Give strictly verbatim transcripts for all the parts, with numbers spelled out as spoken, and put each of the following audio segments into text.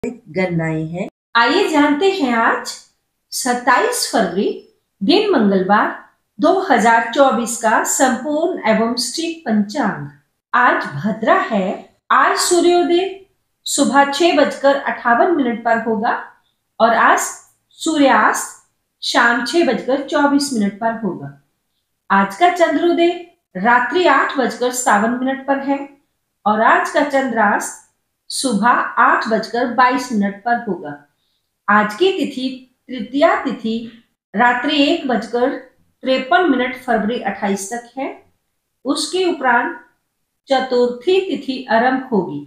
गणनाएं हैं। आइए जानते हैं आज सत्ताईस फरवरी दिन मंगलवार दो हज़ार चौबीस का संपूर्ण एवं सटीक पंचांग। आज भद्रा है। आज सूर्योदय सुबह छह बजकर अट्ठावन मिनट पर होगा और आज सूर्यास्त शाम छह बजकर चौबीस मिनट पर होगा। आज का चंद्रोदय रात्रि आठ बजकर सत्तावन मिनट पर है और आज का चंद्रास्त सुबह आठ बजकर बाईस मिनट पर होगा। आज की तिथि तृतीया तिथि रात्रि एक बजकर तिरपन मिनट फरवरी अट्ठाईस तक है। उसके उपरांत चतुर्थी तिथि आरंभ होगी।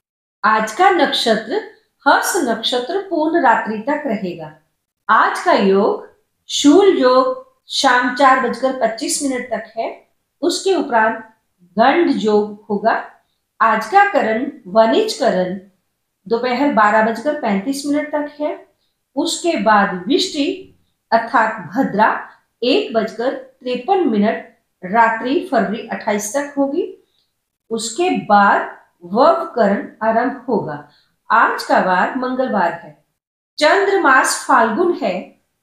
आज का नक्षत्र हर्ष नक्षत्र पूर्ण रात्रि तक रहेगा। आज का योग शूल योग शाम चार बजकर पच्चीस मिनट तक है। उसके उपरांत गंड योग होगा। आज का करण वनिज करण दोपहर बारह बजकर पैंतीस मिनट तक है। उसके बाद विष्टि अर्थात भद्रा एक बजकर तिरपन मिनट रात्रि फरवरी अट्ठाईस तक होगी। उसके बाद वव करण आरंभ होगा। आज का वार मंगलवार है। चंद्रमास फाल्गुन है।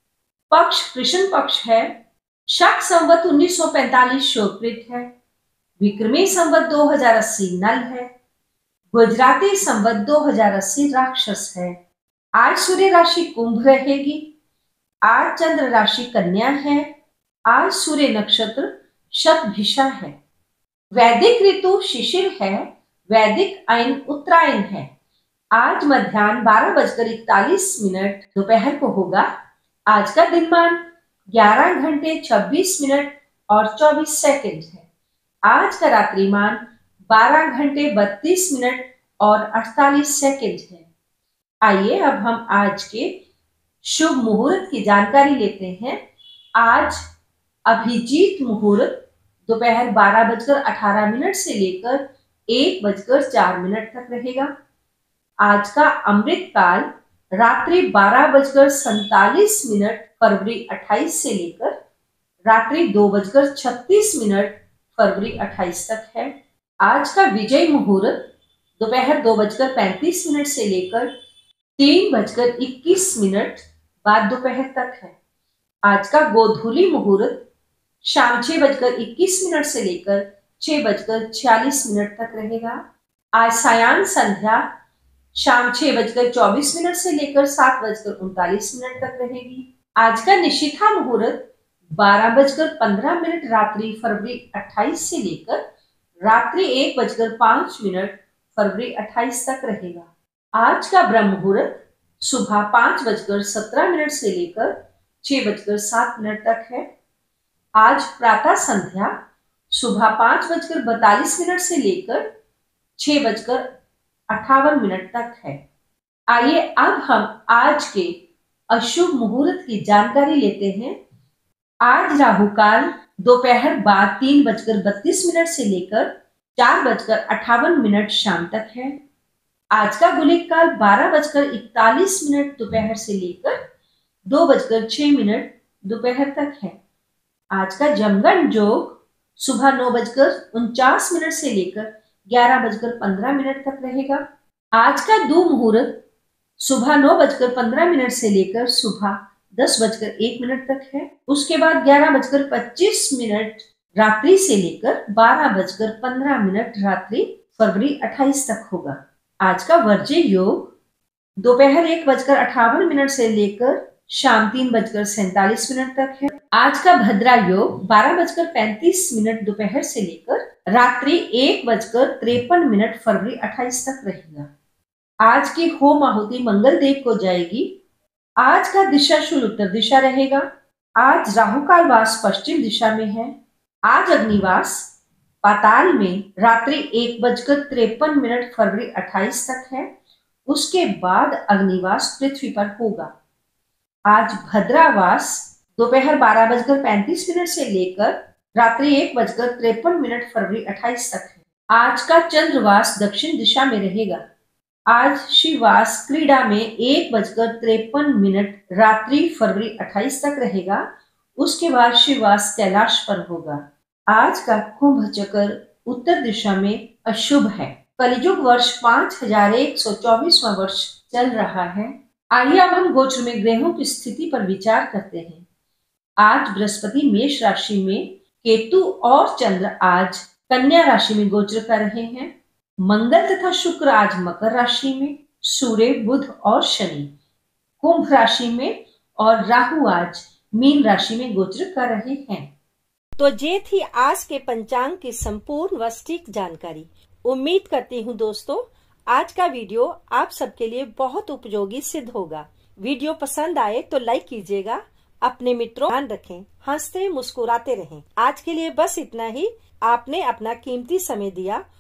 पक्ष कृष्ण पक्ष है। शक संवत उन्नीस सौ पैंतालीस शोककृत है। विक्रमी संवत दो हज़ार अस्सी नल है। गुजराती संवत दो हज़ार अस्सी राक्षस है। आज सूर्य राशि कुंभ रहेगी। आज चंद्र राशि कन्या है। आज सूर्य नक्षत्र शतभिषा है। वैदिक ऋतु शिशिर है। वैदिक अयन उत्तरायण है। आज मध्याह्न बारह बजकर इकतालीस मिनट दोपहर को होगा। आज का दिनमान ग्यारह घंटे छब्बीस मिनट और चौबीस सेकंड है। आज का रात्रिमान बारह घंटे बत्तीस मिनट और अड़तालीस सेकंड है। आइए अब हम आज के शुभ मुहूर्त की जानकारी लेते हैं। आज अभिजीत मुहूर्त दोपहर बारह बजकर अठारह मिनट से लेकर एक बजकर चार मिनट तक रहेगा। आज का अमृत काल रात्रि बारह बजकर सैतालीस मिनट फरवरी अट्ठाईस से लेकर रात्रि दो बजकर छत्तीस मिनट फरवरी अट्ठाईस तक है। आज का विजय मुहूर्त दोपहर दो बजकर पैंतीस मिनट से लेकर तीन बजकर इक्कीस मिनट बाद दोपहर तक है। आज का गोधूली मुहूर्त शाम छह बजकर इक्कीस मिनट से लेकर छह बजकर छियालीस मिनट तक रहेगा। आज सायं संध्या शाम छह बजकर चौबीस मिनट से लेकर सात बजकर उनतालीस मिनट तक रहेगी। आज का निशीथा मुहूर्त बारह बजकर पंद्रह मिनट रात्रि फरवरी अट्ठाईस से लेकर रात्रि एक बजकर पांच मिनट फरवरी अट्ठाईस तक रहेगा। आज का ब्रह्म मुहूर्त सुबह पांच बजकर सत्रह मिनट से लेकर छह बजकर सात मिनट तक है। आज प्रातः संध्या सुबह पांच बजकर बैतालीस मिनट से लेकर छह बजकर अट्ठावन मिनट तक है। आइए अब हम आज के अशुभ मुहूर्त की जानकारी लेते हैं। आज राहु काल दोपहर बाद तीन बजकर बत्तीस मिनट से लेकर चार बजकर अट्ठावन मिनट शाम तक है। आज का गुलिक काल बारह बजकर इकतालीस मिनट दोपहर से लेकर दो बजकर छह मिनट दोपहर तक है। आज का जमगंड योग सुबह नौ बजकर उनचास मिनट से लेकर ग्यारह बजकर पंद्रह मिनट तक रहेगा। आज का दो मुहूर्त सुबह नौ बजकर पंद्रह मिनट से लेकर सुबह दस बजकर एक मिनट तक है। उसके बाद ग्यारह बजकर पच्चीस मिनट रात्रि से लेकर बारह बजकर पंद्रह मिनट रात्रि फरवरी अट्ठाईस तक होगा। आज का वर्ज्य योग दोपहर एक बजकर अट्ठावन मिनट से लेकर शाम तीन बजकर सैतालीस मिनट तक है। आज का भद्रा योग बारह बजकर पैंतीस मिनट दोपहर से लेकर रात्रि एक बजकर तिरपन मिनट फरवरी अट्ठाईस तक रहेगा। आज की होम आहुति मंगल देव को जाएगी। आज का दिशा शूल उत्तर दिशा रहेगा। आज राहु काल वास पश्चिम दिशा में है। आज अग्निवास पाताल में रात्रि एक बजकर तिरपन मिनट फरवरी अट्ठाईस तक है। उसके बाद अग्निवास पृथ्वी पर होगा। आज भद्रावास दोपहर बारह बजकर पैंतीस मिनट से लेकर रात्रि एक बजकर तिरपन मिनट फरवरी अट्ठाईस तक है। आज का चंद्रवास दक्षिण दिशा में रहेगा। आज शिववास क्रीड़ा में एक बजकर तिरपन मिनट रात्रि फरवरी अट्ठाईस तक रहेगा। उसके बाद शिववास कैलाश पर होगा। आज का कुंभ चक्र उत्तर दिशा में अशुभ है। कलियुग वर्ष पांच हजार एक सौ चौबीसवां वर्ष चल रहा है। आइए अब हम गोचर में ग्रहों की स्थिति पर विचार करते हैं। आज बृहस्पति मेष राशि में, केतु और चंद्र आज कन्या राशि में गोचर कर रहे हैं। मंगल तथा शुक्र आज मकर राशि में, सूर्य, बुध और शनि कुंभ राशि में और राहु आज मीन राशि में गोचर कर रहे हैं। तो ये थी आज के पंचांग की संपूर्ण व सटीक जानकारी। उम्मीद करती हूँ दोस्तों आज का वीडियो आप सबके लिए बहुत उपयोगी सिद्ध होगा। वीडियो पसंद आए तो लाइक कीजिएगा, अपने मित्रों ध्यान रखें, हंसते मुस्कुराते रहें। आज के लिए बस इतना ही। आपने अपना कीमती समय दिया